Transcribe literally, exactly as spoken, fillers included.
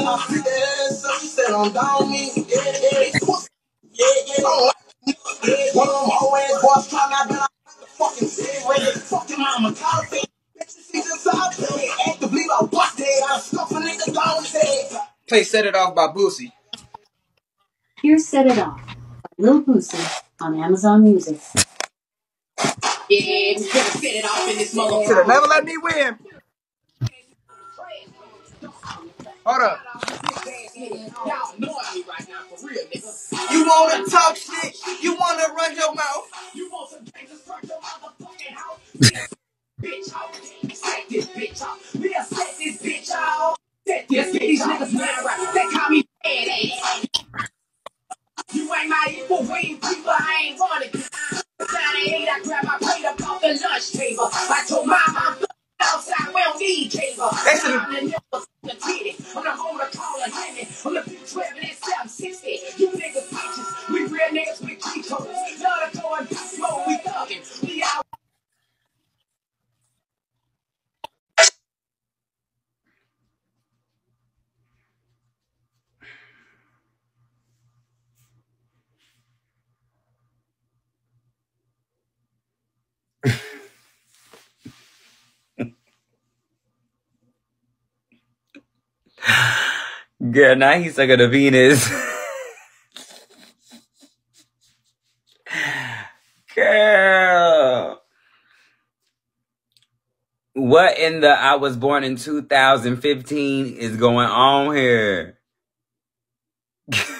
my freak ass, so she said I'm down me. Yeah, yeah, yeah, yeah. Don't like me. Yeah, one of them whole ass boys trying not to be like the fucking cigarette. Fucking mama, coffee. Bitches, she's inside, play. Actively, I busted. I stuff a nigga down his head. Play Set It Off by Boosie. Here's Set It Off by Lil Boosie on Amazon Music. Yeah, just gonna set it off in this motherfucker. Should've never let me win. Hold up. You wanna talk shit? You wanna run your mouth? You want some gangsters from your motherfucking house? Bitch out. Set this bitch out. We'll set this bitch out. Set this bitch out. These niggas mad right. They call me bad ass. You ain't my equal, we ain't people, I ain't wanted. ninety-eight, I grab my plate up off the lunch table. I told mama I'm outside, we don't need cable. I'm the niggas, the titty. I'm the home of call a Henry. I'm the big twelve and seven sixty. You niggas bitches, we real niggas with G codes. Love to go and smoke, we thuggin'. We out. Girl, now he's sucking the Venus. Girl. What in the I was born in two thousand fifteen is going on here?